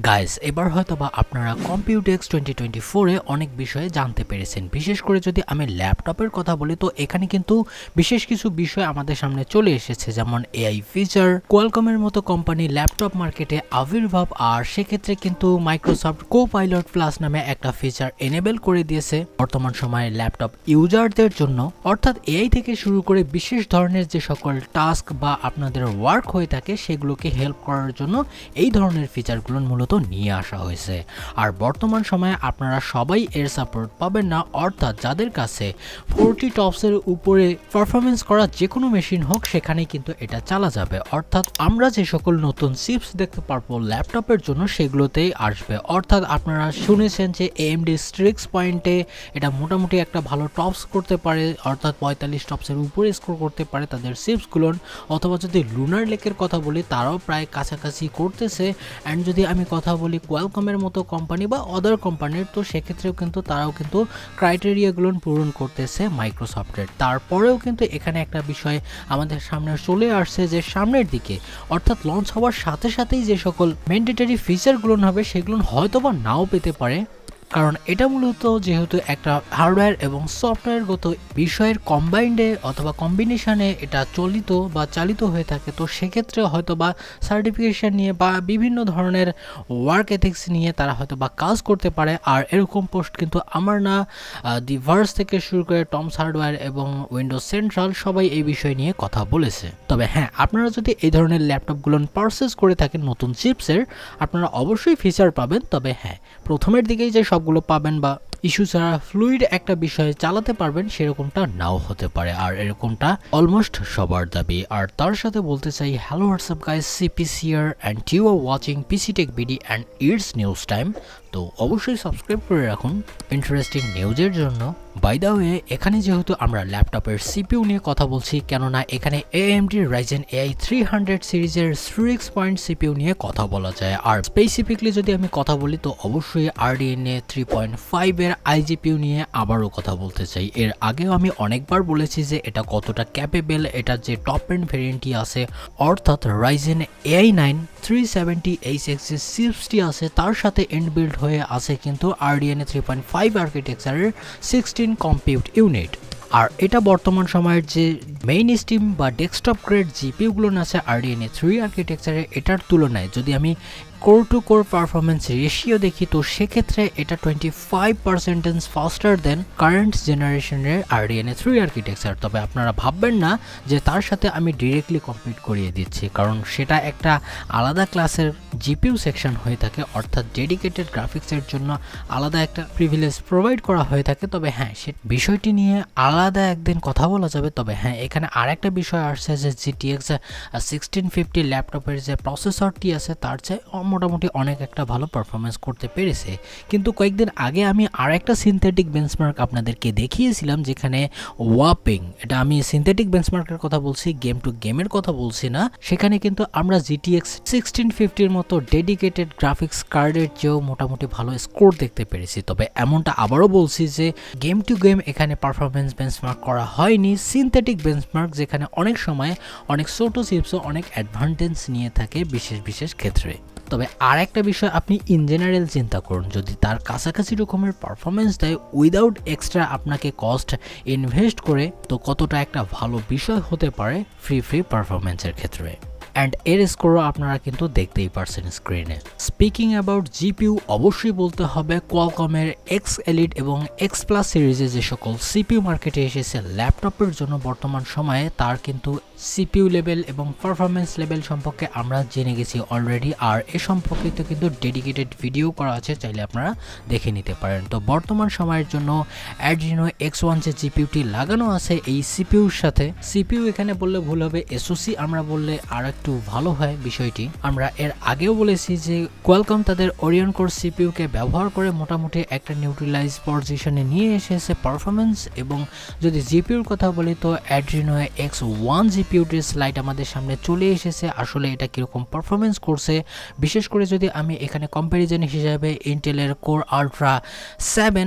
Guys এবার হয়তোবা আপনারা কম্পিউটেক্স 2024 এ অনেক বিষয়ে জানতে পেরেছেন। বিশেষ করে যদি আমি ল্যাপটপের কথা বলি তো এখানে কিন্তু বিশেষ কিছু বিষয় আমাদের সামনে চলে এসেছে, যেমন এআই ফিচার, কোয়ালকমের মতো কোম্পানি ল্যাপটপ মার্কেটে আবির্ভাব, আর সেক্ষেত্রে কিন্তু মাইক্রোসফট কোপাইলট প্লাস নামে একটা ফিচার এনেবল করে দিয়েছে বর্তমান সময়ে ল্যাপটপ ইউজারদের জন্য। অর্থাৎ এআই থেকে শুরু করে বিশেষ ধরনের যে সকল টাস্ক বা আপনাদের ওয়ার্ক হয়ে থাকে সেগুলোকে হেল্প করার জন্য এই ধরনের ফিচারগুলো মূলত নিয়ে আসা হয়েছে। আর বর্তমান সময়ে আপনারা সবাই এর সাপোর্ট পাবেন না, অর্থাৎ যাদের কাছে 40 টপসের উপরে পারফরমেন্স করা যে কোনো মেশিন হোক সেখানেই কিন্তু এটা চালা যাবে। অর্থাৎ আমরা যে সকল নতুন চিপস দেখতে পারবো ল্যাপটপের জন্য সেগুলোতেই আসবে। অর্থাৎ আপনারা শুনেছেন যে AMD Strix পয়েন্টে এটা মোটামুটি একটা ভালো টপস করতে পারে, অর্থাৎ 45 টপসের উপরে স্কোর করতে পারে তাদের চিপসগুলো। অথবা যদি লুনার লেকের কথা বলি তারাও প্রায় কাছাকাছি করতেছে। অ্যান্ড যদি আমি কথা বলি কোয়ালকমের মতো কোম্পানি বা আদার কোম্পানির, তো সেক্ষেত্রেও কিন্তু তারাও কিন্তু ক্রাইটেরিয়াগুলো পূরণ করতেছে মাইক্রোসফটের। তারপরেও কিন্তু এখানে একটা বিষয় আমাদের সামনে চলে আসছে যে সামনের দিকে অর্থাৎ লঞ্চ হওয়ার সাথে সাথেই যে সকল ম্যান্ডেটরি ফিচারগুলো হবে সেগুলো হয়তোবা নাও পেতে পারে, কারণ এটা মূলত যেহেতু একটা হার্ডওয়্যার এবং সফটওয়্যারগত বিষয়ের কম্বাইন্ডে অথবা কম্বিনেশনে এটা চালিত হয়ে থাকে। তো সেক্ষেত্রে হয়তোবা সার্টিফিকেশন নিয়ে বা বিভিন্ন ধরনের ওয়ার্ক এথিক্স নিয়ে তারা হয়তোবা কাজ করতে পারে। আর এরকম পোস্ট কিন্তু আমার না, দি ভার্স থেকে শুরু করে টমস হার্ডওয়্যার এবং উইন্ডোজ সেন্ট্রাল সবাই এই বিষয় নিয়ে কথা বলেছে। তবে হ্যাঁ, আপনারা যদি এই ধরনের ল্যাপটপগুলো পারচেজ করে থাকেন নতুন চিপসের, আপনারা অবশ্যই ফিচার পাবেন। তবে হ্যাঁ, প্রথমের দিকেই যে সবগুলো পাবেন বা ইস্যু ছাড়া ফ্লুইড একটা বিষয় চালাতে পারবেন সেরকমটা নাও হতে পারে, আর এরকমটা অলমোস্ট সবার দাবি। আর তার সাথে বলতে চাই, hello what's up guys, CPC here and you are watching PC Tech BD and it's news time। তো অবশ্যই সাবস্ক্রাইব করে রাখুন ইন্টারেস্টিং নিউজের জন্য। বাই দ্য ওয়ে, এখানে যেহেতু আমরা ল্যাপটপের CPU নিয়ে কথা বলছি, কেননা এখানে AMD Ryzen AI 300 সিরিজের Strix পয়েন্ট CPU নিয়ে কথা বলা যায়। আর স্পেসিফিকলি যদি আমি কথা বলি তো অবশ্যই RDNA 3.5 এর iGPU নিয়ে আবারও কথা বলতে চাই। এর আগেও আমি অনেকবার বলেছি যে এটা কতটা ক্যাপেবল, এটা যে টপ এন্ড ভেরিয়েন্টটি আছে অর্থাৎ Ryzen AI 9 370HX যে চিপসটি আছে তার সাথে ইনবিল্ড হয়ে আছে কিন্তু RDNA 3.5 আর্কিটেকচারের 16 কম্পিউট ইউনিট। আর এটা বর্তমান সময়ের যে মেইন স্ট্রিম বা ডেস্কটপ গ্রেড জিপিইউগুলো আছে RDNA 3 আর্কিটেকচারের, এটার তুলনায় যদি আমি core to core performance ratio দেখি তো সেক্ষেত্রে এটা 25% ফাস্টার দেন কারেন্ট জেনারেশনের RDNA 3 আর্কিটেকচার। তবে আপনারা ভাববেন না যে তার সাথে আমি ডিরেক্টলি কম্পিট করিয়ে দিচ্ছি, কারণ সেটা একটা আলাদা ক্লাসের জিপিইউ সেকশন হয়ে থাকে, অর্থাৎ ডেডিকেটেড গ্রাফিক্সের জন্য আলাদা একটা প্রিভিলেজ প্রোভাইড করা হয়ে থাকে। তবে হ্যাঁ, সে বিষয়টি নিয়ে আলাদা একদিন কথা বলা যাবে। তবে হ্যাঁ, এখানে আরেকটা বিষয় আসছে যে GTX 1650 ল্যাপটপের যে প্রসেসরটি আছে তার চেয়ে মোটামুটি অনেক একটা ভালো পারফরমেন্স করতে পেরেছে। কিন্তু কয়েকদিন আগে আমি আরেকটা সিনথেটিক বেঞ্চমার্ক আপনাদেরকে দেখিয়েছিলাম, যেখানে ওয়াপিং, এটা আমি সিনথেটিক বেঞ্চমার্কের কথা বলছি, গেম টু গেমের কথা বলছি না, সেখানে কিন্তু আমরা GTX 1650 মতো ডেডিকেটেড গ্রাফিক্স কার্ডের চেয়েও মোটামুটি ভালো স্কোর দেখতে পেরেছি। তবে এমনটা আবারও বলছি যে গেম টু গেম এখানে পারফরমেন্স বেঞ্চমার্ক করা হয়নি, সিনথেটিক বেঞ্চমার্ক যেখানে অনেক সময় অনেক ছোট চিপসও অনেক অ্যাডভান্টেজ নিয়ে থাকে বিশেষ ক্ষেত্রে। তবে আর একটা বিষয় আপনি ইন জেনারেল চিন্তা করুন, যদি তার কাছাকাছি রকমের পারফরমেন্স দেয় উইদাউট এক্সট্রা আপনাকে কস্ট ইনভেস্ট করে, তো কতটা একটা ভালো বিষয় হতে পারে ফ্রি পারফরমেন্সের ক্ষেত্রে। অ্যান্ড এর স্কোরও আপনারা কিন্তু দেখতেই পারছেন স্ক্রিনে। স্পিকিং অ্যাবাউট জিপিইউ, অবশ্যই বলতে হবে কোয়ালকমের X Elite এবং X Plus সিরিজে যে সকল CPU মার্কেটে এসেছে ল্যাপটপের জন্য বর্তমান সময়ে, তার কিন্তু CPU লেভেল এবং পারফরমেন্স লেভেল সম্পর্কে আমরা জেনে গেছি অলরেডি। আর এ সম্পর্কিত কিন্তু ডেডিকেটেড ভিডিও করা আছে, চাইলে আপনারা দেখে নিতে পারেন। তো বর্তমান সময়ের জন্য Adreno X1 যে জিপিইউটি লাগানো আছে এই সিপিইউর সাথে, CPU এখানে বললে ভুল হবে, SoC আমরা বললে আর একটু ভালো হয় বিষয়টি। আমরা এর আগেও বলেছি যে কোয়ালকম তাদের ওরিয়ন কোর সিপিইউকে ব্যবহার করে মোটামুটি একটা নিউট্রালাইজ পজিশনে নিয়ে এসেছে পারফরমেন্স। এবং যদি জিপিইউর কথা বলি তো Adreno X1 জিপিইউটির স্লাইড আমাদের সামনে চলে এসেছে, আসলে এটা কিরকম পারফরমেন্স করছে। বিশেষ করে যদি আমি এখানে কম্প্যারিজন হিসেবে ইন্টেলের কোর আল্ট্রা 7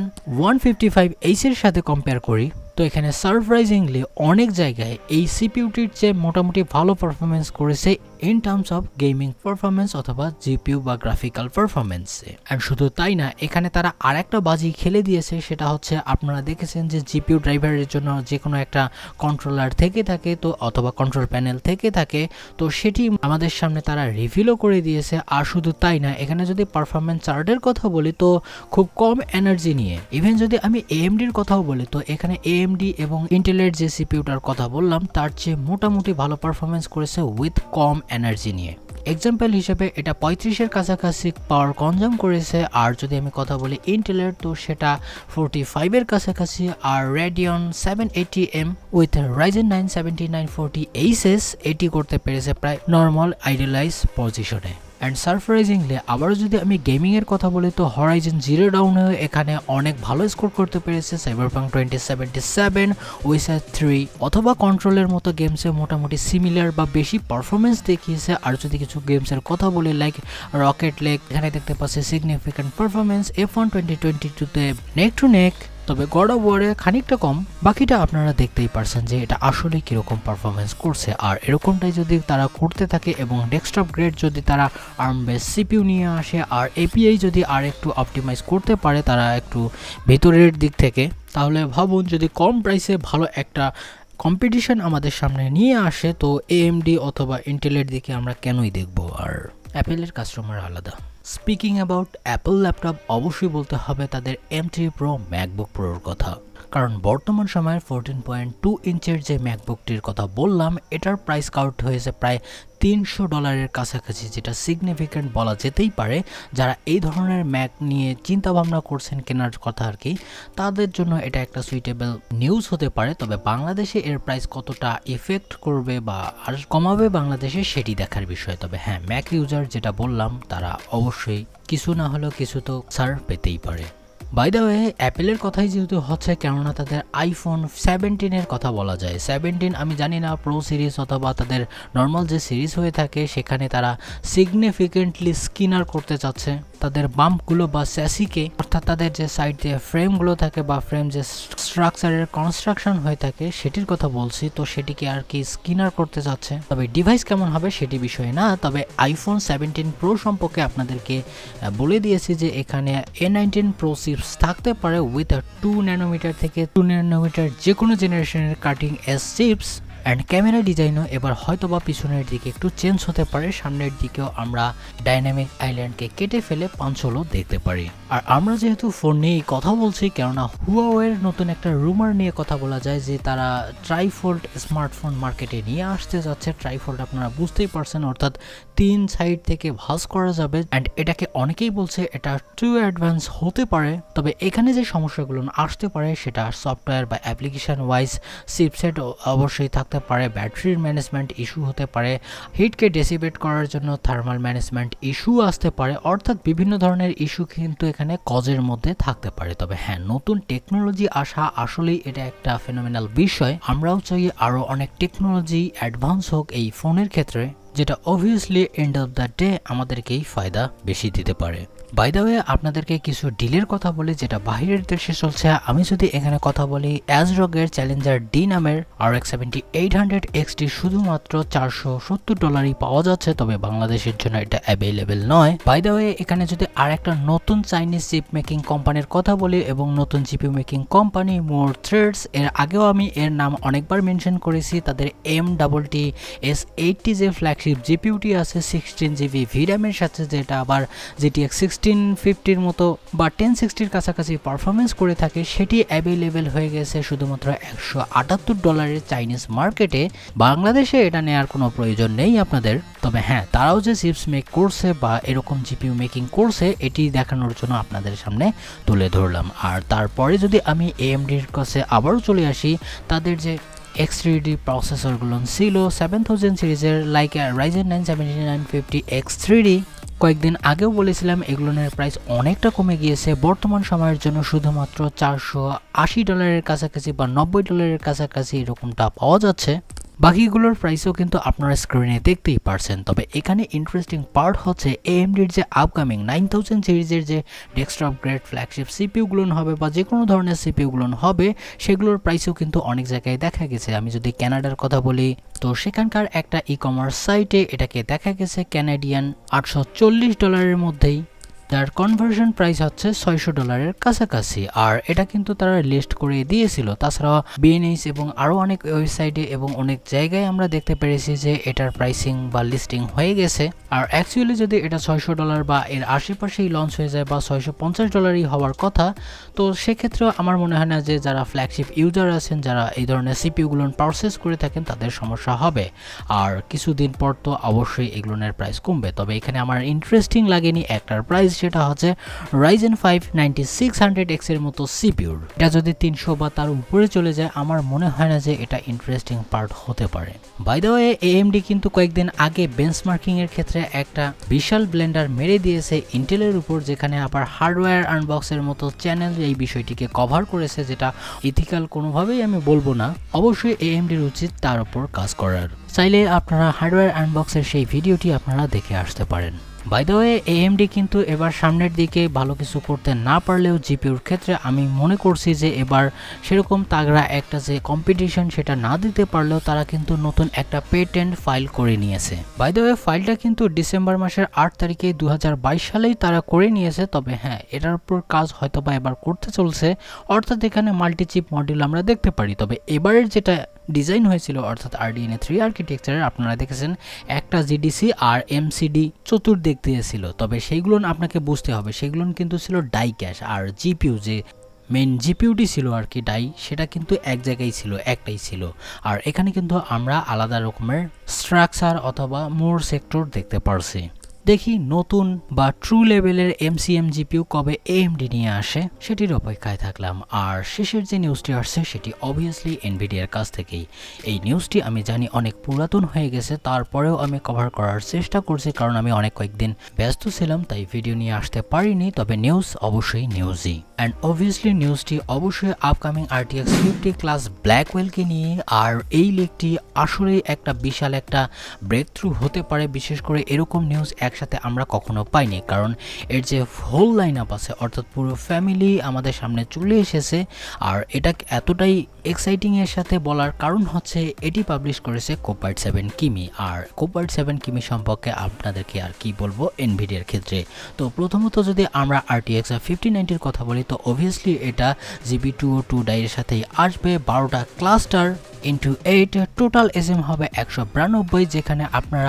155H এর সাথে কম্পেয়ার করি, তো এখানে সারপ্রাইজিংলি অনেক জায়গায় এই সিপিইউটির চেয়ে মোটামুটি ভালো পারফরমেন্স করেছে in terms of gaming performance অথবা জিপিইউ বা গ্রাফিক্যাল পারফরমেন্সে। অ্যান্ড শুধু তাই না, এখানে তারা আরেকটা বাজি খেলে দিয়েছে, সেটা হচ্ছে আপনারা দেখেছেন যে জিপিইউ ড্রাইভারের জন্য যে কোনো একটা কন্ট্রোলার থেকে থাকে তো অথবা কন্ট্রোল প্যানেল থেকে থাকে, তো সেটি আমাদের সামনে তারা রিভিলও করে দিয়েছে। আর শুধু তাই না, এখানে যদি পারফরমেন্স চার্টের কথা বলি তো খুব কম এনার্জি নিয়ে, ইভেন যদি আমি এএমডির কথাও বলি তো এখানে এএমডি এবং ইন্টেলের যে সিপিইউটার কথা বললাম তার চেয়ে মোটামুটি ভালো পারফরমেন্স করেছে উইথ কম এনার্জি নিয়ে। এক্সাম্পল হিসেবে এটা 35-এর কাছাকাছি পাওয়ার কনজাম করেছে, আর যদি আমি কথা বলি ইন্টেলের তো সেটা 45-এর কাছাকাছি, আর Radeon 780M with Ryzen 9 7940HS এটি করতে পেরেছে প্রায় নর্মাল আইডিয়ালাইজ পজিশনে। অ্যান্ড সারপ্রাইজিংলি আবারও যদি আমি গেমিংয়ের কথা বলি তো হরাইজন জিরো ডাউনেও এখানে অনেক ভালো স্কোর করতে পেরেছে। সাইবারপাঙ্ক 2077, উইসার 3 অথবা কন্ট্রোলের মতো গেমসে মোটামুটি সিমিলার বা বেশি পারফরমেন্স দেখিয়েছে। আর যদি কিছু গেমসের কথা বলি লাইক রকেট লেগ, এখানে দেখতে পাচ্ছি সিগনিফিক্যান্ট পারফরমেন্স। F1 2022-তে নেক টু নেক, তবে গড অফ ওয়ারে খানিকটা কম। বাকিটা আপনারা দেখতেই পারছেন যে এটা আসলে কীরকম পারফরমেন্স করছে। আর এরকমটাই যদি তারা করতে থাকে এবং ডেস্কটপ গ্রেড যদি তারা আর্ম বেস সিপিইউ নিয়ে আসে আর এপিআই যদি আর একটু অপটিমাইজ করতে পারে তারা একটু ভেতরের দিক থেকে, তাহলে ভাবুন যদি কম প্রাইসে ভালো একটা কম্পিটিশন আমাদের সামনে নিয়ে আসে তো এএমডি অথবা ইন্টেলের দিকে আমরা কেনই দেখব। আর অ্যাপেলের কাস্টমার আলাদা। স্পিকিং অ্যাবাউট অ্যাপল ল্যাপটপ, অবশ্যই বলতে হবে তাদের M3 Pro ম্যাকবুক প্রোর কথা, কারণ বর্তমান সময়ের 14.2 ইঞ্চের যে ম্যাকবুকটির কথা বললাম এটার প্রাইস কাউন্ট হয়েছে প্রায় $300 কাছাকাছি, যেটা সিগনিফিক্যান্ট বলা যেতেই পারে। যারা এই ধরনের ম্যাক নিয়ে চিন্তা ভাবনা করছেন কেনার কথা আর কি, তাদের জন্য এটা একটা সুইটেবল নিউজ হতে পারে। তবে বাংলাদেশে এর প্রাইস কতটা এফেক্ট করবে বা আর কমাবে বাংলাদেশে সেটি দেখার বিষয়। তবে হ্যাঁ, ম্যাক ইউজার যেটা বললাম তারা অবশ্যই কিছু না হলেও কিছু তো ছাড় পেতেই পারে। বাই দ্য ওয়ে, অ্যাপেলের কথাই যেহেতু হচ্ছে, কেননা তাদের আইফোন 17-এর কথা বলা যায়। 17 আমি জানি না প্রো সিরিজ অথবা তাদের নর্মাল যে সিরিজ হয়ে থাকে সেখানে তারা সিগনিফিকেন্টলি স্কিনার করতে চাচ্ছে তাদের বাম্পগুলো বা স্যাসিকে, অর্থাৎ তাদের যে সাইড দিয়ে ফ্রেমগুলো থাকে বা ফ্রেম যে স্ট্রাকচারের কনস্ট্রাকশন হয়ে থাকে সেটির কথা বলছি। তো সেটিকে আর কি স্কিনার করতে চাচ্ছে। তবে ডিভাইস কেমন হবে সেটি বিষয় না, তবে আইফোন 17 প্রো সম্পর্কে আপনাদেরকে বলে দিয়েছি যে এখানে A19 প্রো চিপস থাকতে পারে উইথ 2 ন্যানোমিটার থেকে 2 ন্যানোমিটার যে কোনো জেনারেশনের cutting edge chips. And camera ডিজাইনও এবার হয়তো বা পিছনের দিকে একটু চেঞ্জ হতে পারে, সামনের দিকেও আমরা ডাইনামিক আইল্যান্ডকে কেটে ফেলে পাঞ্চলও দেখতে পারি। আর আমরা যেহেতু ফোন নিয়েই কথা বলছি, কেননা হুয়াওয়ের নতুন একটা রুমার নিয়ে কথা বলা যায় যে তারা ট্রাইফোল্ড স্মার্টফোন মার্কেটে নিয়ে আসতে যাচ্ছে। ট্রাইফোল্ড আপনারা বুঝতেই পারছেন, অর্থাৎ 3 সাইড থেকে ভাঁজ করা যাবে। অ্যান্ড এটাকে অনেকেই বলছে এটা টু অ্যাডভান্স হতে পারে। তবে এখানে যে সমস্যাগুলো আসতে পারে সেটা সফটওয়্যার বা অ্যাপ্লিকেশন ওয়াইজ চিপসেট অবশ্যই থাকতে পারে, ব্যাটারির ম্যানেজমেন্ট ইস্যু হতে পারে, হিটকে ডেসিবেট করার জন্য থার্মাল ম্যানেজমেন্ট ইস্যু আসতে পারে, অর্থাৎ বিভিন্ন ধরনের ইস্যু কিন্তু এখানে কজের মধ্যে থাকতে পারে। তবে হ্যাঁ, নতুন টেকনোলজি আসা আসলেই এটা একটা ফেনোমেনাল বিষয়। আমরাও চাই আরও অনেক টেকনোলজি অ্যাডভান্স হোক এই ফোনের ক্ষেত্রে, যেটা obviously end of the day আমাদেরকেই ফায়দা বেশি দিতে পারে। বাই দ্য ওয়ে, আপনাদেরকে কিছু ডিলের কথা বলি যেটা বাহিরের দেশে চলছে। আমি যদি এখানে কথা বলি, অ্যাজরগের চ্যালেঞ্জার ডি নামের RX 7800 XT শুধুমাত্র $470 পাওয়া যাচ্ছে, তবে বাংলাদেশের জন্য এটা অ্যাভেলেবেল নয়। বাই দ্য ওয়ে, এখানে যদি আর একটা নতুন চাইনিজ চিপ মেকিং কোম্পানির কথা বলি এবং নতুন GPU making company Moore Threads, এর আগেও আমি এর নাম অনেকবার মেনশন করেছি। তাদের MTT S80 যে ফ্ল্যাগশিপ জিপিউটি আছে 16GB VRAM-এর সাথে, যেটা আবার GTX 1650-র মতো বা 1060-র কাছাকাছি পারফরমেন্স করে থাকে, সেটি অ্যাভেলেবেল হয়ে গেছে শুধুমাত্র $178 চাইনিজ মার্কেটে। বাংলাদেশে এটা নেওয়ার কোনো প্রয়োজন নেই আপনাদের। তবে হ্যাঁ, তারাও যে চিপস মেক করছে বা এরকম জিপিইউ মেকিং করছে এটি দেখানোর জন্য আপনাদের সামনে তুলে ধরলাম। আর তারপরে যদি আমি AMD-র কাছে আবারও চলে আসি, তাদের যে X3D প্রসেসরগুলো ছিল 7000 সিরিজের লাইক Ryzen 9 7950 X3D, কয়েকদিন আগেও বলেছিলাম এগুলোর প্রাইস অনেকটা কমে গিয়েছে। বর্তমান সময়ের জন্য শুধুমাত্র $480 কাছাকাছি বা $90 কাছাকাছি এরকমটা পাওয়া যাচ্ছে। বাকিগুলোর প্রাইসও কিন্তু আপনারা স্ক্রিনে দেখতেই পারছেন। তবে এখানে ইন্টারেস্টিং পার্ট হচ্ছে AMDর যে আপকামিং 9000 সিরিজের যে ডেস্কটপ গ্রেড ফ্ল্যাগশিপ সিপিইউগুলো হবে বা যে কোনো ধরনের সিপিইউগুলো হবে, সেগুলোর প্রাইসও কিন্তু অনেক জায়গায় দেখা গেছে। আমি যদি কানাডার কথা বলি, তো সেখানকার একটা ই-কমার্স সাইটে এটাকে দেখা গেছে কানাডিয়ান $840 মধ্যেই, যার কনভার্সন প্রাইস হচ্ছে $600 কাছাকাছি। আর এটা কিন্তু তারা লিস্ট করে দিয়েছিল। তাছাড়া বিএনএইচ এবং আরও অনেক ওয়েবসাইটে এবং অনেক জায়গায় আমরা দেখতে পেরেছি যে এটার প্রাইসিং বা লিস্টিং হয়ে গেছে। আর অ্যাকচুয়ালি যদি এটা $600 বা এর আশেপাশেই লঞ্চ হয়ে যায় বা $650 হওয়ার কথা, তো সেক্ষেত্রেও আমার মনে হয় না যে যারা ফ্ল্যাগশিপ ইউজার আছেন, যারা এই ধরনের সিপিইউগুলো পারচেস করে থাকেন, তাদের সমস্যা হবে। আর কিছুদিন পর তো অবশ্যই এগুলোর প্রাইস কমবে। তবে এখানে আমার ইন্টারেস্টিং লাগেনি একটার প্রাইস, সেটা হচ্ছে Ryzen 5 9600X এর মতো সিপিইউর। এটা যদি 300 বা তার উপরে চলে যায়, আমার মনে হয় না যে এটা ইন্টারেস্টিং পার্ট হতে পারে। বাই দ্য ওয়ে, AMD কিন্তু কয়েকদিন আগে বেঞ্চমার্কিং এর ক্ষেত্রে একটা বিশাল ব্লেন্ডার মেরে দিয়েছে ইন্টেলের উপর, যেখানে আবার হার্ডওয়্যার আনবক্সের মতো চ্যানেল এই বিষয়টিকে কভার করেছে, যেটা ইথিক্যাল কোনোভাবেই আমি বলবো না। অবশ্যই AMDর উচিত তার উপর কাজ করার। চাইলে আপনারা হার্ডওয়্যার আনবক্সের সেই ভিডিওটি আপনারা দেখে আসতে পারেন। বাই দ্য ওয়ে, AMD কিন্তু এবার সামনের দিকে ভালো কিছু করতে না পারলেও জিপিউর ক্ষেত্রে আমি মনে করছি যে এবার সেরকম তাগড়া একটা যে কম্পিটিশন সেটা না দিতে পারলেও তারা কিন্তু নতুন একটা পেটেন্ট ফাইল করে নিয়েছে। বাই দ্য ওয়ে, ফাইলটা কিন্তু ডিসেম্বর মাসের 8 তারিখে 2022 সালেই তারা করে নিয়েছে। তবে হ্যাঁ, এটার উপর কাজ হয়তো বা এবার করতে চলছে, অর্থাৎ এখানে মাল্টিচিপ মডিউল আমরা দেখতে পারি। তবে এবারের যেটা ডিজাইন হয়েছিল অর্থাৎ RDNA 3 আর্কিটেকচারের, আপনারা দেখেছেন একটা GDC আর MCD চতুর্দিক দিয়ে ছিল। তবে সেইগুলো আপনাকে বুঝতে হবে, সেগুলো কিন্তু ছিল ডাই ক্যাশ, আর জিপিইউ যে মেইন জিপিইউটি ছিল আর কি ডাই, সেটা কিন্তু এক জায়গায় ছিল, একটাই ছিল। আর এখানে কিন্তু আমরা আলাদা রকমের স্ট্রাকচার অথবা মোর সেক্টর দেখতে পারছি। দেখি নতুন বা ট্রু লেভেলের MCM জিপিইউ কবে AMD নিয়ে আসে, সেটির অপেক্ষায় থাকলাম। আর শেষের যে নিউজটি আসছে সেটি অবভিয়াসলি এনভিডিয়ার কাছ থেকেই। এই নিউজটি আমি জানি অনেক পুরাতন হয়ে গেছে, তারপরেও আমি কভার করার চেষ্টা করছি, কারণ আমি অনেক কয়েকদিন ব্যস্ত ছিলাম, তাই ভিডিও নিয়ে আসতে পারিনি। তবে নিউজ অবশ্যই নিউজই। অ্যান্ড অবভিয়াসলি নিউজটি অবশ্যই আপকামিং RTX 50 ক্লাস ব্ল্যাকওয়েলকে নিয়ে। আর এই লিগটি আসলেই একটা বিশাল একটা ব্রেক থ্রু হতে পারে, বিশেষ করে এরকম নিউজ একসাথে আমরা কখনো পাইনি, কারণ এর যে হোল লাইন আপ আছে অর্থাৎ পুরো ফ্যামিলি আমাদের সামনে চলে এসেছে। আর এটা এতটাই এক্সাইটিং এর সাথে বলার কারণ হচ্ছে এটি পাবলিশ করেছে কোপার্ট 7 কিমি। আর কোপার্ট 7 কিমি সম্পর্কে আপনাদেরকে আর কি বলবো এনভিডিয়ার ক্ষেত্রে। তো প্রথমত যদি আমরা RTX 5090 কথা বলি, তো অবভিয়াসলি এটা GB202 ডাইয়ের সাথেই আসবে। 12টা ক্লাস্টার ইন্টু 8, টোটাল SM হবে 192, যেখানে আপনারা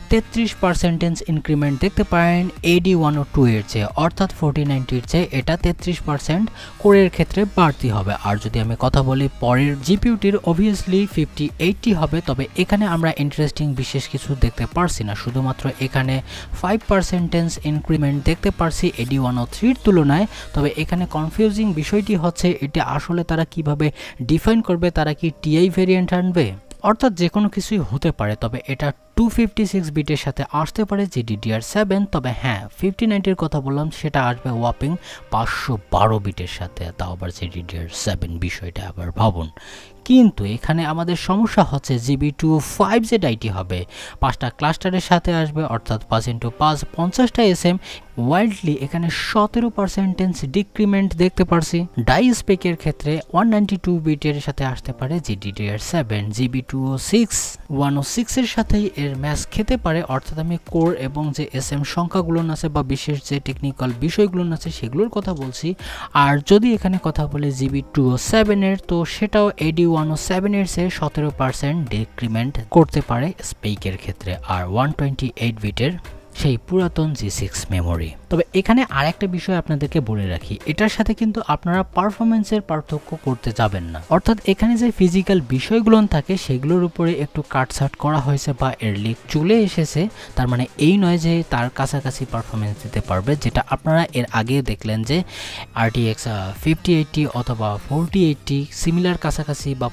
33% ইনক্রিমেন্ট দেখতে পারেন AD102 এর চেয়ে, অর্থাৎ 4090 চেয়ে এটা 33% কোরের ক্ষেত্রে বাড়তি হবে। আর যদি আমি কথা বলি পরের জিপিইউটির, অবভিয়াসলি 5080 হবে। তবে এখানে আমরা ইন্টারেস্টিং বিশেষ কিছু দেখতে পারছি না, শুধুমাত্র এখানে 5% ইনক্রিমেন্ট দেখতে পারছি AD103 তুলনায়। তবে এখানে কনফিউজিং বিষয়টি হচ্ছে এটা আসলে তারা কিভাবে ডিফাইন করবে, তারা কি TI ভেরিয়েন্ট আনবে, অর্থাৎ যে কোনো কিছুই হতে পারে। তবে এটা 256 বিটের সাথে আসতে পারে GDDR7। তবে হ্যাঁ, 5090 কথা বললাম, সেটা আসবে ওয়াপিং 512 বিটের সাথে, তাও আবার GDDR7, বিষয়টা আবার ভাবুন। কিন্তু এখানে আমাদের সমস্যা হচ্ছে GB205 যে ডাইটি হবে 5টা ক্লাস্টারের সাথে আসবে, অর্থাৎ 5x5 50টা SM। ওয়াইল্ডলি এখানে 17% ডিক্রিমেন্ট দেখতে পারছি। ডাই স্পেকের ক্ষেত্রে 192 বিটের সাথে আসতে পারে GDDR7। GB206 106 এর সাথেই এর ম্যাচ খেতে পারে, অর্থাৎ আমি কোর এবং যে SM সংখ্যাগুলো আছে বা বিশেষ যে টেকনিক্যাল বিষয়গুলো আছে সেগুলোর কথা বলছি। আর যদি এখানে কথা বলি GB207 এর, তো সেটাও AD107 এর চেয়ে 17% ডিক্রিমেন্ট করতে পারে স্পেকের ক্ষেত্রে। আর 128 বিটের সেই পুরাতন G6 মেমোরি। তবে এখানে আরেকটা বিষয় আপনাদেরকে বলে রাখি, এটার সাথে কিন্তু আপনারা পারফরমেন্সের পার্থক্য করতে যাবেন না, অর্থাৎ এখানে যে ফিজিক্যাল বিষয়গুলো থাকে সেগুলোর উপরে একটু কাটছাট করা হয়েছে বা এর লিক চলে এসেছে, তার মানে এই নয় যে তার কাছাকাছি পারফরমেন্স দিতে পারবে, যেটা আপনারা এর আগে দেখলেন যে RTX 5080 অথবা 4080 সিমিলার কাছাকাছি বা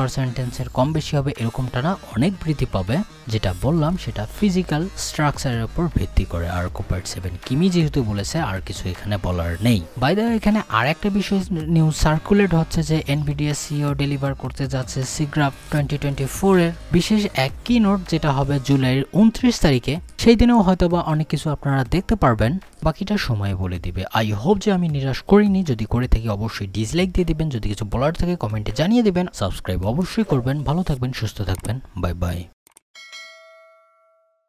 5-7% কম বেশি হবে, এরকমটা না, অনেক বৃদ্ধি পাবে। যেটা বললাম সেটা ফিজিক্যাল স্ট্রাকচারের উপর ভিত্তি করে। আর কোপার্ট 7 কিমি যেহেতু বলেছে আর কিছু এখানে বলার নেই। বাই দ্য ওয়ে এখানে আর একটা বিষয় নিউজ সার্কুলেট হচ্ছে যে এনভিডিয়া সিইও ডেলিভার করতে যাচ্ছে সিগ্রাফ 2024 এর বিশেষ এক কিনোট, যেটা হবে জুলাইয়ের 29 তারিখে। সেই দিনেও হয়তোবা অনেক কিছু আপনারা দেখতে পারবেন, বাকিটা সময় বলে দিবে। আই হোপ যে আমি নিরাশ করিনি, যদি করে থাকি অবশ্যই ডিসলাইক দিয়ে দিবেন, যদি কিছু বলার থাকে কমেন্টে জানিয়ে দিবেন, সাবস্ক্রাইব অবশ্যই করবেন। ভালো থাকবেন, সুস্থ থাকবেন, বাই বাই।